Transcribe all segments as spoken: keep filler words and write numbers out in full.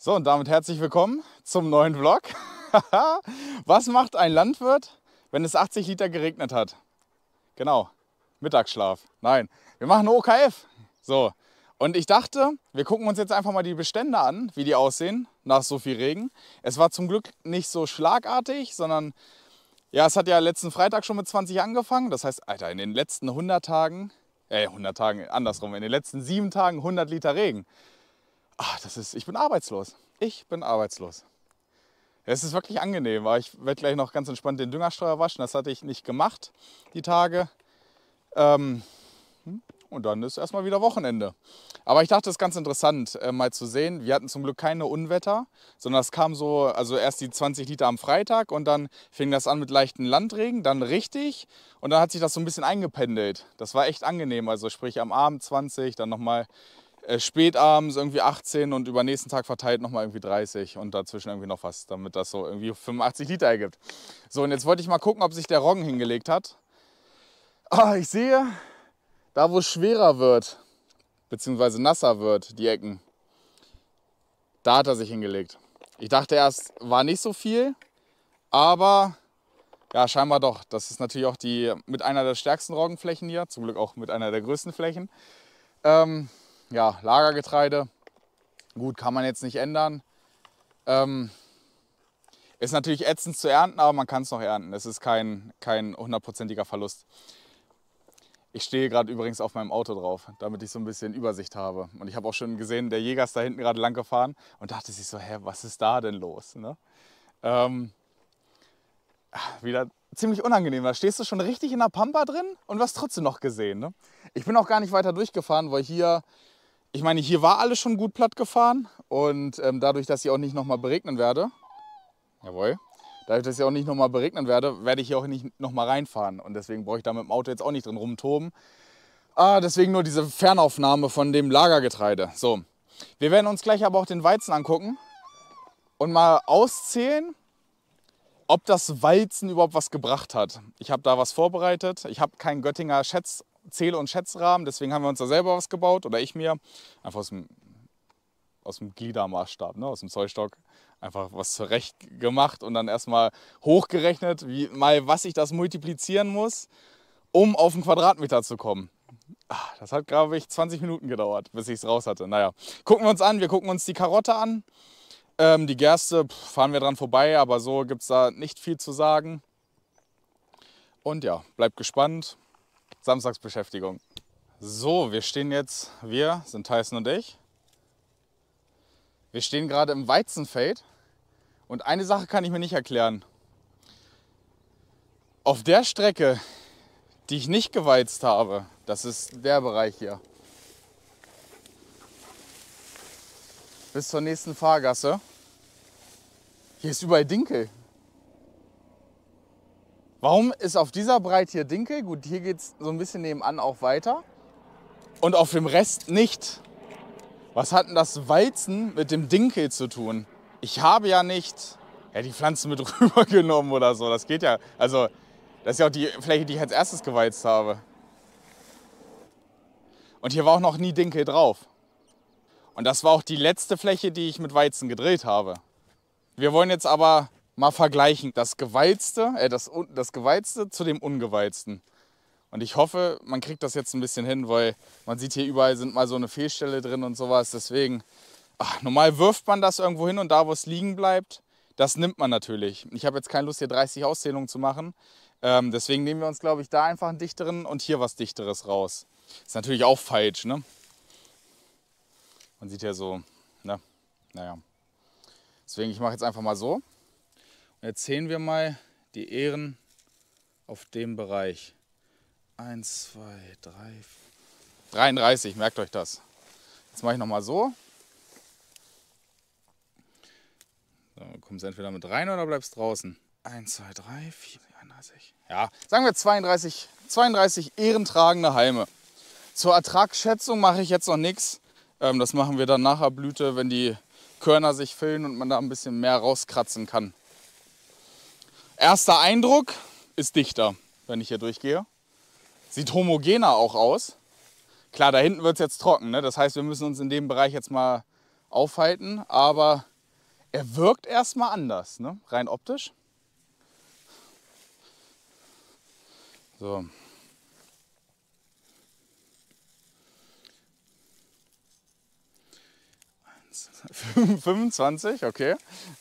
So, und damit herzlich willkommen zum neuen Vlog. Was macht ein Landwirt, wenn es achtzig Liter geregnet hat? Genau, Mittagsschlaf. Nein, wir machen O K F. So, und ich dachte, wir gucken uns jetzt einfach mal die Bestände an, wie die aussehen nach so viel Regen. Es war zum Glück nicht so schlagartig, sondern ja, es hat ja letzten Freitag schon mit zwanzig angefangen. Das heißt, Alter, in den letzten hundert Tagen, äh, hundert Tagen, andersrum, in den letzten sieben Tagen hundert Liter Regen. Ach, das ist, ich bin arbeitslos. Ich bin arbeitslos. Es ist wirklich angenehm, aber ich werde gleich noch ganz entspannt den Düngerstreuer waschen. Das hatte ich nicht gemacht, die Tage. Ähm, und dann ist erstmal wieder Wochenende. Aber ich dachte, es ist ganz interessant, äh, mal zu sehen. Wir hatten zum Glück keine Unwetter, sondern es kam so, also erst die zwanzig Liter am Freitag und dann fing das an mit leichten Landregen, dann richtig. Und dann hat sich das so ein bisschen eingependelt. Das war echt angenehm. Also sprich am Abend zwanzig, dann nochmal Äh, spät abends irgendwie achtzehn und über den nächsten Tag verteilt nochmal irgendwie dreißig und dazwischen irgendwie noch was, damit das so irgendwie fünfundachtzig Liter ergibt. So, und jetzt wollte ich mal gucken, ob sich der Roggen hingelegt hat. Ah, ich sehe, da wo es schwerer wird, beziehungsweise nasser wird, die Ecken, da hat er sich hingelegt. Ich dachte erst, war nicht so viel, aber ja, scheinbar doch. Das ist natürlich auch die, mit einer der stärksten Roggenflächen hier, zum Glück auch mit einer der größten Flächen. Ähm, Ja, Lagergetreide, gut, kann man jetzt nicht ändern. Ähm, ist natürlich ätzend zu ernten, aber man kann es noch ernten. Es ist kein, kein hundertprozentiger Verlust. Ich stehe gerade übrigens auf meinem Auto drauf, damit ich so ein bisschen Übersicht habe. Und ich habe auch schon gesehen, der Jäger ist da hinten gerade lang gefahren und dachte sich so, hä, was ist da denn los? Ne? Ähm, wieder ziemlich unangenehm. Da stehst du schon richtig in der Pampa drin und wirst trotzdem noch gesehen. Ne? Ich bin auch gar nicht weiter durchgefahren, weil hier... Ich meine, hier war alles schon gut platt gefahren und ähm, dadurch, dass ich auch nicht nochmal beregnen werde, jawohl, dadurch, dass ich auch nicht nochmal beregnen werde, werde ich hier auch nicht nochmal reinfahren. Und deswegen brauche ich da mit dem Auto jetzt auch nicht drin rumtoben. Ah, deswegen nur diese Fernaufnahme von dem Lagergetreide. So, wir werden uns gleich aber auch den Weizen angucken und mal auszählen, ob das Weizen überhaupt was gebracht hat. Ich habe da was vorbereitet. Ich habe keinen Göttinger Schätz Zähl- und Schätzrahmen, deswegen haben wir uns da selber was gebaut, oder ich mir, einfach aus dem, aus dem Gliedermaßstab, ne, aus dem Zollstock, einfach was zurecht gemacht und dann erstmal hochgerechnet, wie, mal was ich das multiplizieren muss, um auf einen Quadratmeter zu kommen. Ach, das hat, glaube ich, zwanzig Minuten gedauert, bis ich es raus hatte. Naja, gucken wir uns an, wir gucken uns die Karotte an, ähm, die Gerste pff, fahren wir dran vorbei, aber so gibt es da nicht viel zu sagen. Und ja, bleibt gespannt. Samstagsbeschäftigung. So, wir stehen jetzt, wir sind Tyson und ich. Wir stehen gerade im Weizenfeld und eine Sache kann ich mir nicht erklären. Auf der Strecke, die ich nicht geweizt habe, das ist der Bereich hier, bis zur nächsten Fahrgasse, hier ist überall Dinkel. Warum ist auf dieser Breite hier Dinkel? Gut, hier geht es so ein bisschen nebenan auch weiter. Und auf dem Rest nicht. Was hat denn das Weizen mit dem Dinkel zu tun? Ich habe ja nicht ja, die Pflanze mit rübergenommen oder so. Das geht ja. Also, das ist ja auch die Fläche, die ich als erstes geweizt habe. Und hier war auch noch nie Dinkel drauf. Und das war auch die letzte Fläche, die ich mit Weizen gedrillt habe. Wir wollen jetzt aber mal vergleichen, das Geweizte, äh, das, das Geweizte zu dem Ungeweizten. Und ich hoffe, man kriegt das jetzt ein bisschen hin, weil man sieht, hier überall sind mal so eine Fehlstelle drin und sowas. Deswegen, ach, normal wirft man das irgendwo hin und da, wo es liegen bleibt, das nimmt man natürlich. Ich habe jetzt keine Lust, hier dreißig Auszählungen zu machen. Ähm, deswegen nehmen wir uns, glaube ich, da einfach einen dichteren und hier was Dichteres raus. Ist natürlich auch falsch, ne? Man sieht ja so, ne? Naja. Deswegen, ich mache jetzt einfach mal so. Und jetzt zählen wir mal die Ähren auf dem Bereich. eins, zwei, drei, dreiunddreißig, merkt euch das. Jetzt mache ich nochmal so. So, kommst du entweder mit rein oder bleibst draußen. eins, zwei, drei, vier, einunddreißig. Ja, sagen wir zweiunddreißig, zweiunddreißig ehrentragende Halme. Zur Ertragsschätzung mache ich jetzt noch nichts. Ähm, das machen wir dann nach der Blüte, wenn die Körner sich füllen und man da ein bisschen mehr rauskratzen kann. Erster Eindruck ist dichter, wenn ich hier durchgehe. Sieht homogener auch aus. Klar, da hinten wird es jetzt trocken, ne? Das heißt, wir müssen uns in dem Bereich jetzt mal aufhalten. Aber Er wirkt erstmal anders, ne? Rein optisch. So. fünfundzwanzig, okay.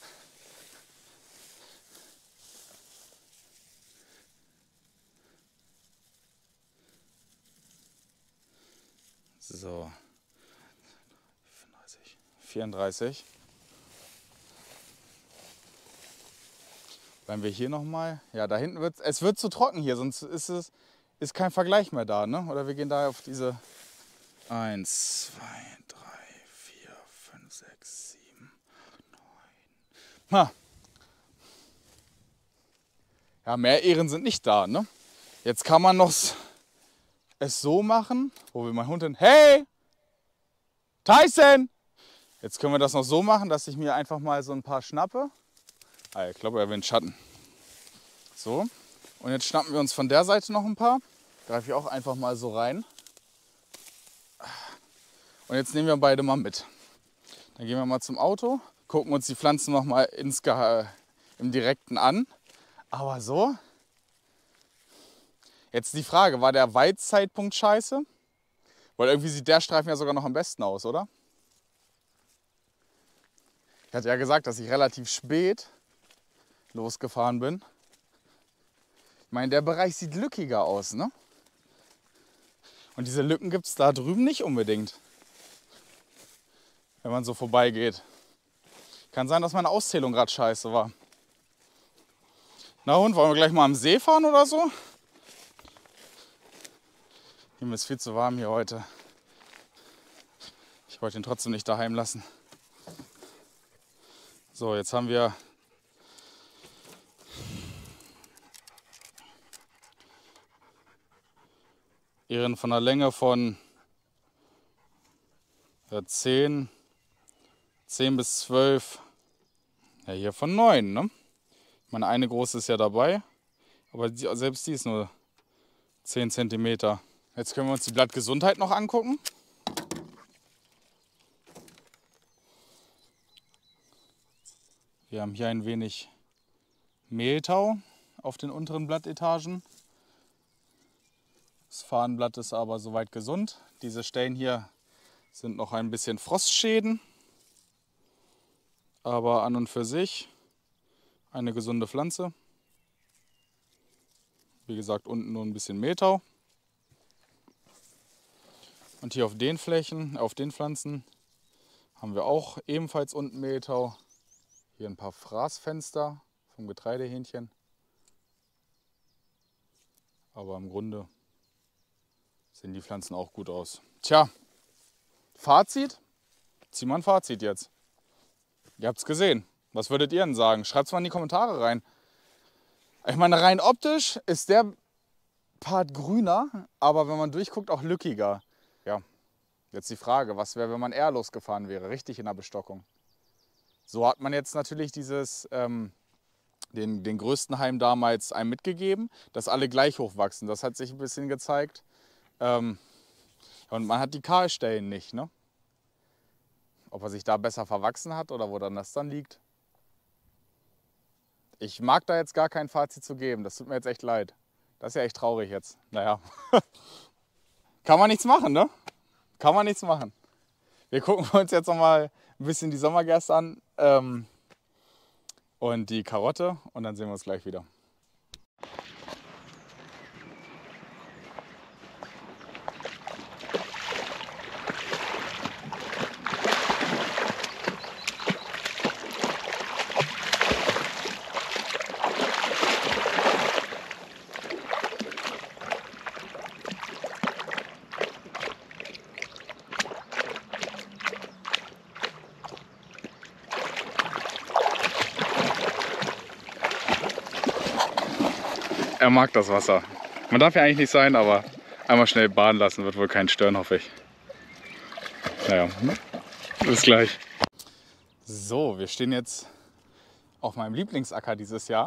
So. vierunddreißig. Bleiben wir hier nochmal. Ja, da hinten wird es wird zu trocken hier, sonst ist es ist kein Vergleich mehr da, ne? Oder wir gehen da auf diese eins, zwei, drei, vier, fünf, sechs, sieben, neun. Ha. Ja, mehr Ehren sind nicht da, ne? Jetzt kann man noch es so machen, wo will mein Hund hin? Hey! Tyson! Jetzt können wir das noch so machen, dass ich mir einfach mal so ein paar schnappe. Ah, ich glaube, er will einen Schatten. So. Und jetzt schnappen wir uns von der Seite noch ein paar. Greife ich auch einfach mal so rein. Und jetzt nehmen wir beide mal mit. Dann gehen wir mal zum Auto, gucken uns die Pflanzen noch mal ins Ge- im Direkten an. Aber so. Jetzt die Frage, war der Weidzeitpunkt scheiße? Weil irgendwie sieht der Streifen ja sogar noch am besten aus, oder? Ich hatte ja gesagt, dass ich relativ spät losgefahren bin. Ich meine, der Bereich sieht lückiger aus, ne? Und diese Lücken gibt es da drüben nicht unbedingt, wenn man so vorbeigeht. Kann sein, dass meine Auszählung gerade scheiße war. Na und, wollen wir gleich mal am See fahren oder so? Mir ist viel zu warm hier heute. Ich wollte ihn trotzdem nicht daheim lassen. So, jetzt haben wir Ehren von einer Länge von ja, zehn, zehn bis zwölf, ja hier von neun, ne? Meine eine große ist ja dabei, aber die, selbst die ist nur zehn Zentimeter. Jetzt können wir uns die Blattgesundheit noch angucken. Wir haben hier ein wenig Mehltau auf den unteren Blattetagen. Das Fahnenblatt ist aber soweit gesund. Diese Stellen hier sind noch ein bisschen Frostschäden. Aber an und für sich eine gesunde Pflanze. Wie gesagt, unten nur ein bisschen Mehltau. Und hier auf den Flächen, auf den Pflanzen haben wir auch ebenfalls unten Mehltau. Hier ein paar Fraßfenster vom Getreidehähnchen. Aber im Grunde sehen die Pflanzen auch gut aus. Tja, Fazit? Zieh mal ein Fazit jetzt. Ihr habt es gesehen. Was würdet ihr denn sagen? Schreibt es mal in die Kommentare rein. Ich meine, rein optisch ist der Part grüner, aber wenn man durchguckt, auch lückiger. Ja, jetzt die Frage, was wäre, wenn man eher losgefahren wäre, richtig in der Bestockung? So hat man jetzt natürlich dieses, ähm, den, den größten Halm damals einem mitgegeben, dass alle gleich hoch wachsen. Das hat sich ein bisschen gezeigt. Ähm, und man hat die Kahlstellen nicht, ne? Ob er sich da besser verwachsen hat oder wo dann das dann liegt. Ich mag da jetzt gar kein Fazit zu geben. Das tut mir jetzt echt leid. Das ist ja echt traurig jetzt. Naja. Kann man nichts machen, ne? Kann man nichts machen. Wir gucken uns jetzt noch mal ein bisschen die Sommergerste an ähm, und die Karotte und dann sehen wir uns gleich wieder. Er mag das Wasser. Man darf ja eigentlich nicht sein, aber einmal schnell baden lassen wird wohl keinen stören, hoffe ich. Naja, bis gleich. So, wir stehen jetzt auf meinem Lieblingsacker dieses Jahr.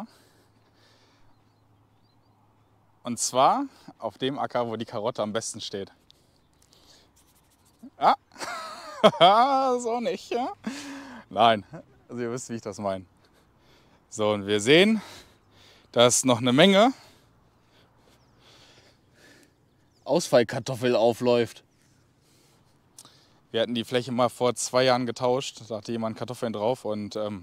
Und zwar auf dem Acker, wo die Karotte am besten steht. Ja, so nicht, ja? Nein, Also ihr wisst, wie ich das meine. So, und wir sehen, dass noch eine Menge Ausfallkartoffel aufläuft. Wir hatten die Fläche mal vor zwei Jahren getauscht, da hatte jemand Kartoffeln drauf und ähm,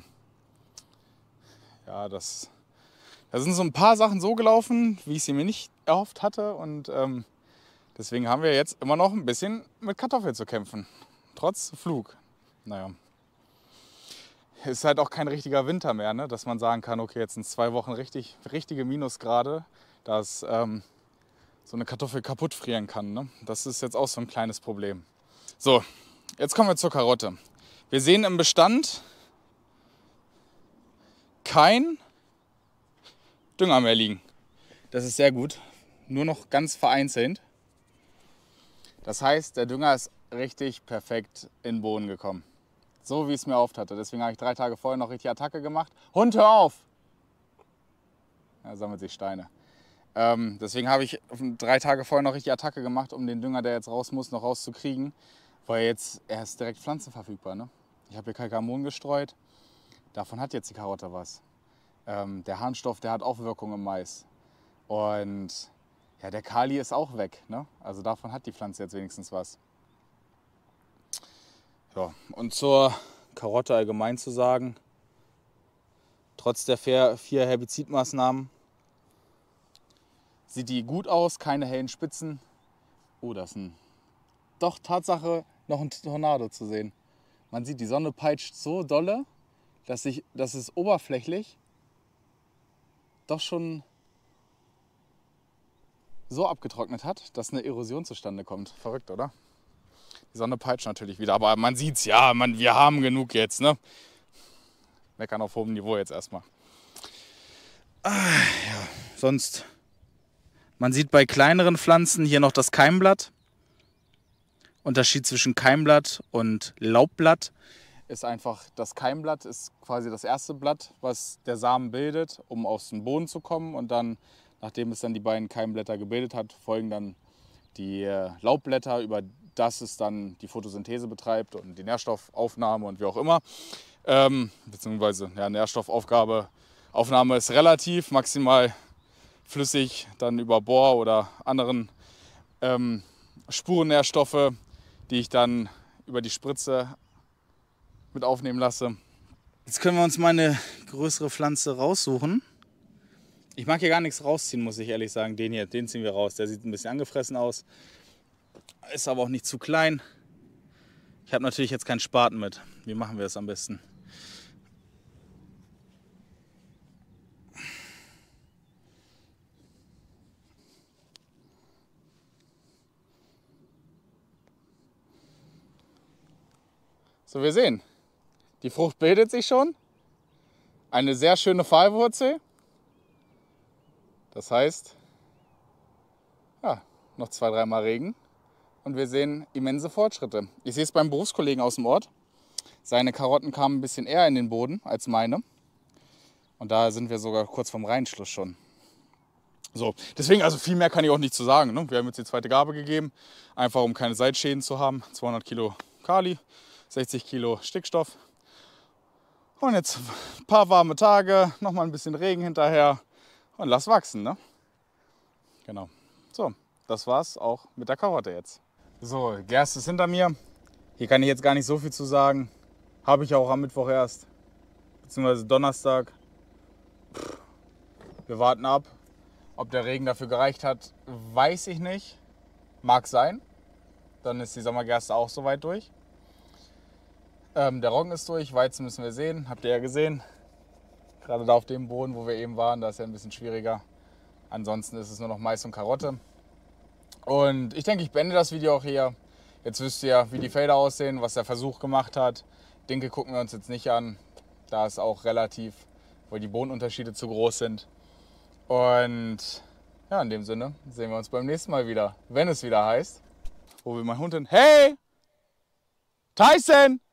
ja, das, da sind so ein paar Sachen so gelaufen, wie ich sie mir nicht erhofft hatte und ähm, deswegen haben wir jetzt immer noch ein bisschen mit Kartoffeln zu kämpfen, trotz Flug. Naja, es ist halt auch kein richtiger Winter mehr, ne? Dass man sagen kann, okay, jetzt sind zwei Wochen richtig, richtige Minusgrade, dass ähm, so eine Kartoffel kaputt frieren kann. Ne? Das ist jetzt auch so ein kleines Problem. So, jetzt kommen wir zur Karotte. Wir sehen im Bestand kein Dünger mehr liegen. Das ist sehr gut. Nur noch ganz vereinzelt. Das heißt, der Dünger ist richtig perfekt in den Boden gekommen. So wie ich es mir erhofft hatte. Deswegen habe ich drei Tage vorher noch richtig Attacke gemacht. Hund, hör auf! Da sammelt sich Steine. Ähm, deswegen habe ich drei Tage vorher noch richtig Attacke gemacht, um den Dünger, der jetzt raus muss, noch rauszukriegen. Weil jetzt, er ist direkt pflanzenverfügbar. Ne? Ich habe hier Kalkamon gestreut. Davon hat jetzt die Karotte was. Ähm, der Harnstoff, der hat auch Wirkung im Mais. Und ja, der Kali ist auch weg. Ne? Also davon hat die Pflanze jetzt wenigstens was. Ja, und zur Karotte allgemein zu sagen, trotz der vier Herbizidmaßnahmen sieht die gut aus, keine hellen Spitzen. Oh, das ist ein, doch Tatsache noch ein Tornado zu sehen. Man sieht, die Sonne peitscht so dolle, dass, sich, dass es oberflächlich doch schon so abgetrocknet hat, dass eine Erosion zustande kommt. Verrückt, oder? Die Sonne peitscht natürlich wieder, aber man sieht's, ja, man, wir haben genug jetzt, ne? Meckern auf hohem Niveau jetzt erstmal. Ah, ja, sonst, man sieht bei kleineren Pflanzen hier noch das Keimblatt. Unterschied zwischen Keimblatt und Laubblatt ist einfach, das Keimblatt ist quasi das erste Blatt, was der Samen bildet, um aus dem Boden zu kommen. Und dann, nachdem es dann die beiden Keimblätter gebildet hat, folgen dann die Laubblätter, über das es dann die Photosynthese betreibt und die Nährstoffaufnahme und wie auch immer. Ähm, beziehungsweise ja, Nährstoffaufgabe, Aufnahme ist relativ, maximal flüssig, dann über Bohr oder anderen ähm, Spurennährstoffe, die ich dann über die Spritze mit aufnehmen lasse. Jetzt können wir uns mal eine größere Pflanze raussuchen. Ich mag hier gar nichts rausziehen, muss ich ehrlich sagen. Den hier, den ziehen wir raus. Der sieht ein bisschen angefressen aus. Ist aber auch nicht zu klein. Ich habe natürlich jetzt keinen Spaten mit. Wie machen wir es am besten? So, wir sehen, die Frucht bildet sich schon. Eine sehr schöne Pfahlwurzel. Das heißt, ja, noch zwei, dreimal Regen. Und wir sehen immense Fortschritte. Ich sehe es beim Berufskollegen aus dem Ort. Seine Karotten kamen ein bisschen eher in den Boden als meine. Und da sind wir sogar kurz vorm Reinschluss schon. So, deswegen, also viel mehr kann ich auch nicht zu sagen. Ne? Wir haben jetzt die zweite Gabe gegeben, einfach um keine Seitschäden zu haben. zweihundert Kilo Kali, sechzig Kilo Stickstoff. Und jetzt ein paar warme Tage, nochmal ein bisschen Regen hinterher und lass wachsen. Ne? Genau. So, das war's auch mit der Karotte jetzt. So, Gerste ist hinter mir. Hier kann ich jetzt gar nicht so viel zu sagen. Habe ich auch am Mittwoch erst, beziehungsweise Donnerstag. Pff, wir warten ab. Ob der Regen dafür gereicht hat, weiß ich nicht. Mag sein. Dann ist die Sommergerste auch soweit durch. Ähm, der Roggen ist durch, Weizen müssen wir sehen. Habt ihr ja gesehen. Gerade da auf dem Boden, wo wir eben waren, da ist ja ein bisschen schwieriger. Ansonsten ist es nur noch Mais und Karotte. Und ich denke, ich beende das Video auch hier. Jetzt wisst ihr, wie die Felder aussehen, was der Versuch gemacht hat. Dinkel gucken wir uns jetzt nicht an. Da ist auch relativ, weil die Bodenunterschiede zu groß sind. Und ja, in dem Sinne sehen wir uns beim nächsten Mal wieder, wenn es wieder heißt, wo will mein Hund hin? Hey! Tyson!